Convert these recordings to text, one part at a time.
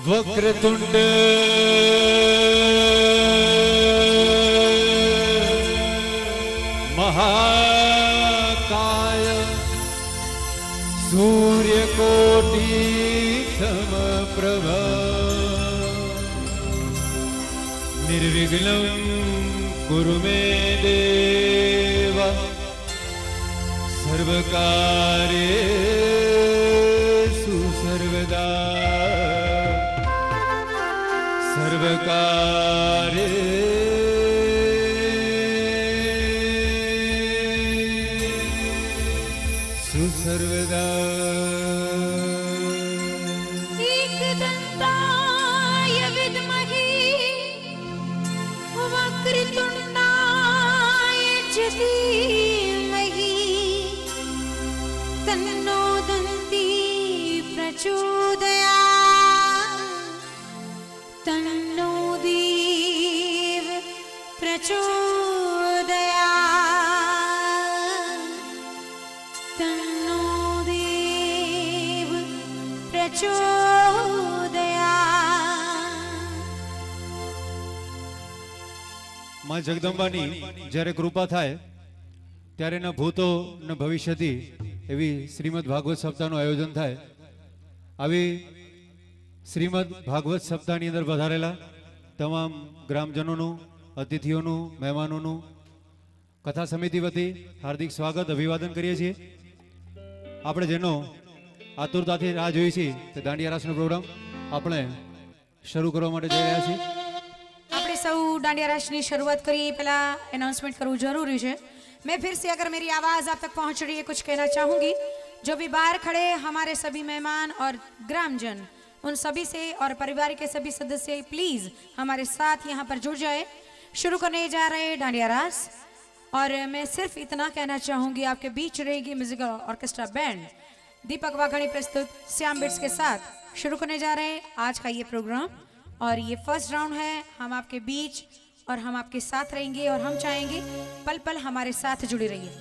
वक्रतुंड महाकाय सूर्यकोटि समप्रभ निर्विघ्नं कुरु मे देव सर्वकार्येषु सर्वदा सर्वकार्येषु सर्वदा एकदन्ताय विद्महे वक्रतुण्डाय च धीमहि तन्नो दन्ती प्रचोदयात् तन्नो देव प्रचोदयात् तन्नो देव प्रचोदयात्। मां जगदंबानी જ્યારે કૃપા થાય ત્યારે ન ભૂતો ન ભવિષ્યથી એવી શ્રીમદ ભાગવત સપ્તાહનું આયોજન થાય। આવી શ્રીમદ ભાગવત સપ્તાહની અંદર વધારેલા તમામ ગ્રામજનોનું, અતિથિઓનું, મહેમાનોનું કથા સમિતિ વતી હાર્દિક સ્વાગત અભિવાદન કરીએ છીએ। આપણે જેનો આતુરતાથી રાહ જોઈ છે તે દાંડિયા રાસનો પ્રોગ્રામ આપણે શરૂ કરવા માટે જઈ રહ્યા છીએ। આપણે સૌ डांडिया रास की शुरुआत करिए। पहला अनाउंसमेंट करना जरूरी है। मैं फिर से अगर मेरी आवाज़ आप तक पहुंच रही है कुछ कहना चाहूँगी। जो भी बाहर खड़े हमारे सभी मेहमान और ग्रामजन उन सभी से और परिवार के सभी सदस्य प्लीज़ हमारे साथ यहाँ पर जुड़ जाए। शुरू करने जा रहे हैं डांडिया रास और मैं सिर्फ इतना कहना चाहूँगी आपके बीच रहेगी musical orchestra band Deepak Waghani प्रस्तुत श्याम बिट्स के साथ। शुरू करने जा रहे हैं आज का ये प्रोग्राम और ये फर्स्ट राउंड है। हम आपके बीच और हम आपके साथ रहेंगे और हम चाहेंगे पल पल हमारे साथ जुड़े रहिए।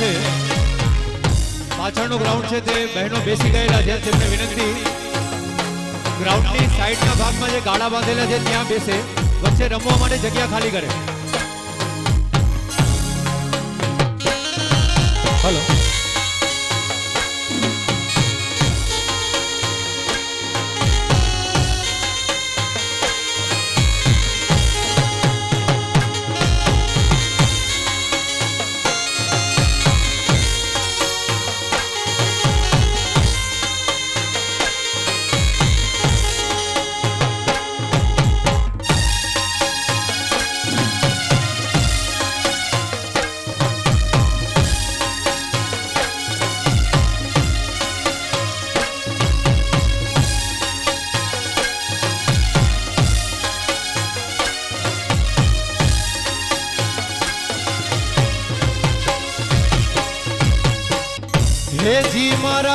છે પાછળનો ગ્રાઉન્ડ છે તે બહેનો બેસી ગયેલા છે તેમને વિનંતી ગ્રાઉન્ડની સાઈડના ભાગમાં જે ગાડા બાંધેલા છે ત્યાં બેસે વચ્ચે રમવા માટે જગ્યા ખાલી કરે હલો हे जी मारा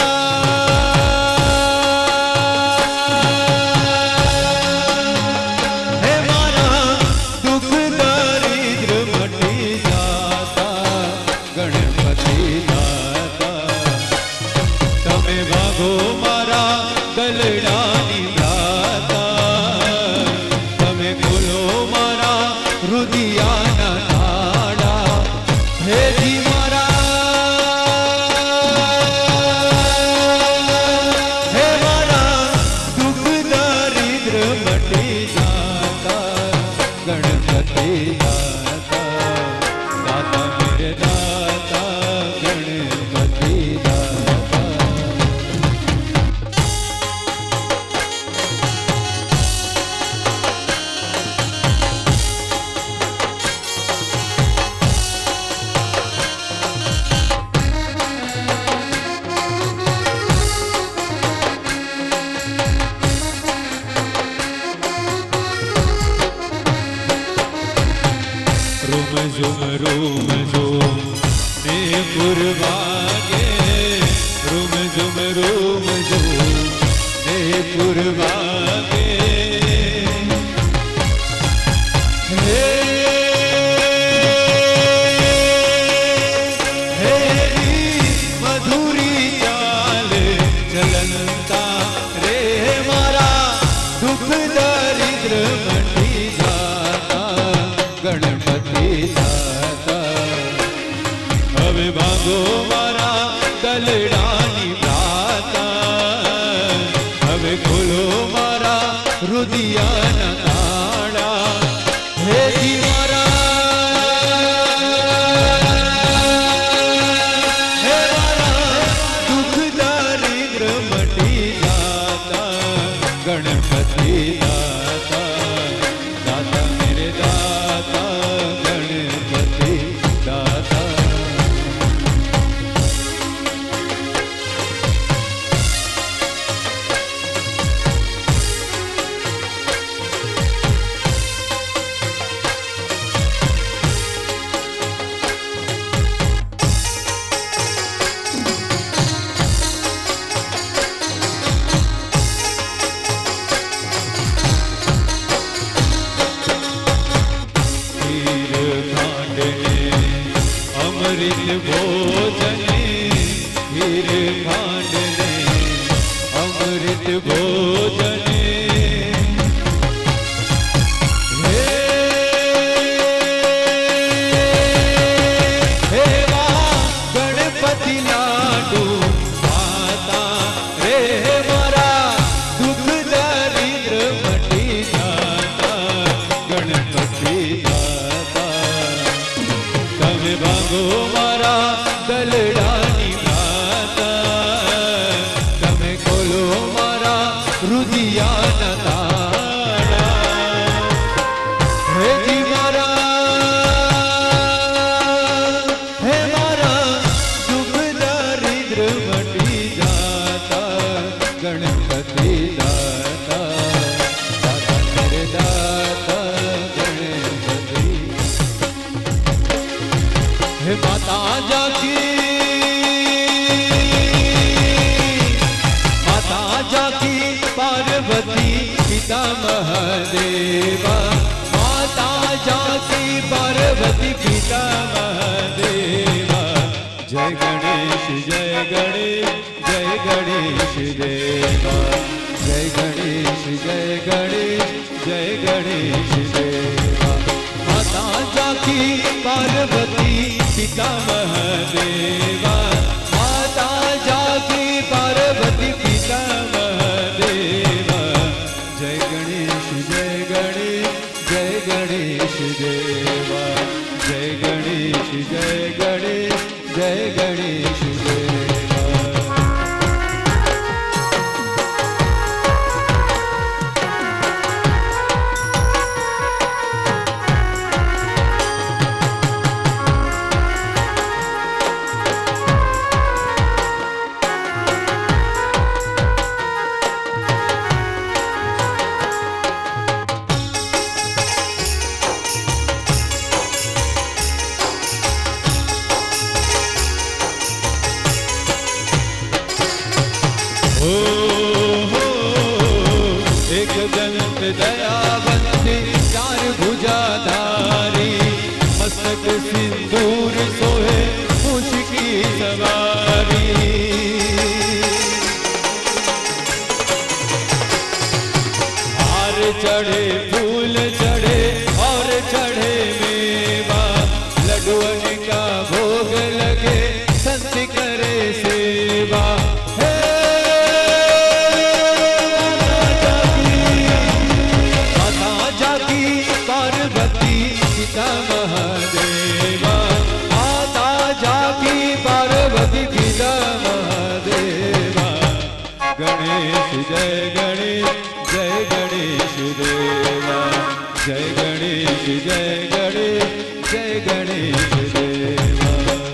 हे मारा दुख दारिद्र मटी जाता गणपति दाता तमे भागो मारा गलडानी दाता तमे खोलो मारा रुदियाना नाड़ा हे जी मारा रूम झूम ने पुरवागे रूम झूम ने पुरवागे हे मधुरी चाल चलनता रे मारा दुख दारिद्र मटी जाता गणपति હવે ભાગો મારા ગલડાની પ્રાતા હવે ખોલો મારા રુદિયાના નાડા હે જી મારા હે મારા દુઃખ દારિદ્ર મટી જાતા ગણપતિ દાતા દાતા મેરે દાતા ગણપતિ દાતા अमृत भोजने खीर खांडने अमृत भोजने हे गणपति लाडू माता रे मारा दुख दारिद्र मटी जाता गणपति दाता तमे भागो मारा गलडानी माता तमे खोलो मारा रुदियाना ताड़ा हे जी मारा दुख दारिद्र मटी जाता गणपति दाता दाता मेरे दाता गणपति हे माता जाकी पार्वती पिता महादेवा माता जाकी पार्वती पिता महादेवा जय जय गणेश जय गणेश देवा जय गणेश जय गणेश जय गणेश देवा माता जाकी पार्वती पिता महादेवा माता जाकी पार्वती पिता महादेवा जय गणेश जय गणेश जय गणेश देवा जय गणेश जय गणेश जय गणेश देवा दयावंती चार भुजाधारी मस्तक सिंदूर सोहे मूछ की सवारी हार चढ़े फूल चढ़े और चढ़े मेवा लड्डुअन का भोग लगे संत करे सेवा पिता महादेवा माता जाकी पार्वती पिता महादेवा गणेश जय गणेश जय गणेश देवा जय गणेश जय गणेश जय गणेश देवा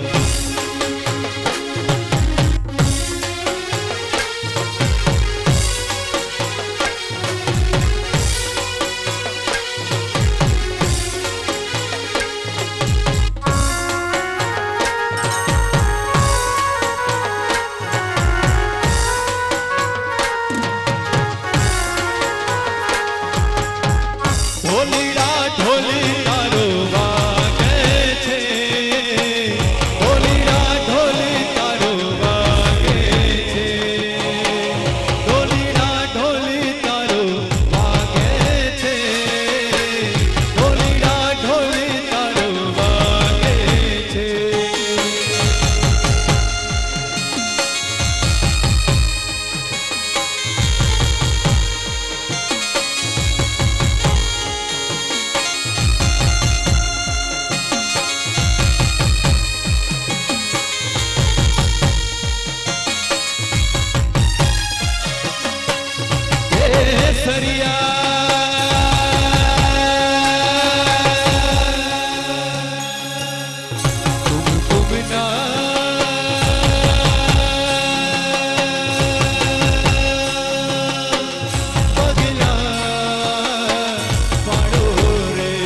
सरिया तुम ना पगला पाड़ो रे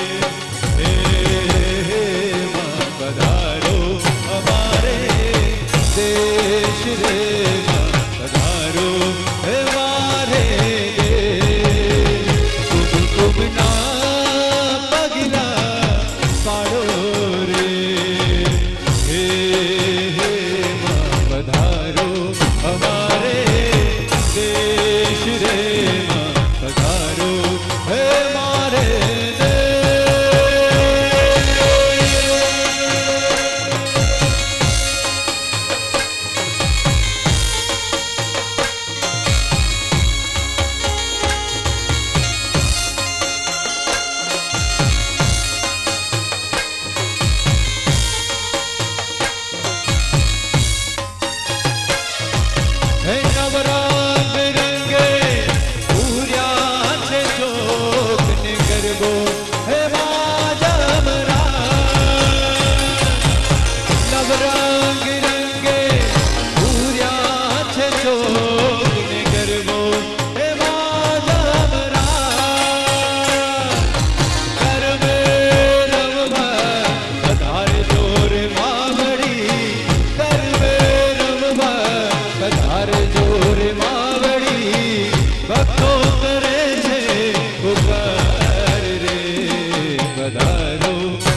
माँ पधारो हमारे देश रे माँ पधारो हमारे पगला पाड़ो रे हे माँ पधारो हमारे देश रे माँ पधारो हमारे नवरंग रंगे पूर्या छे चोक ने गरबो हे माजमरा नवरंग रंगे पूर्या छे चोक ने गरबो हे माजमरा कर में रमवा पधारे जोर मावड़ी कर में रमवा पधारे जोर मावड़ी भक्तों करे छे पुकार रे पधारो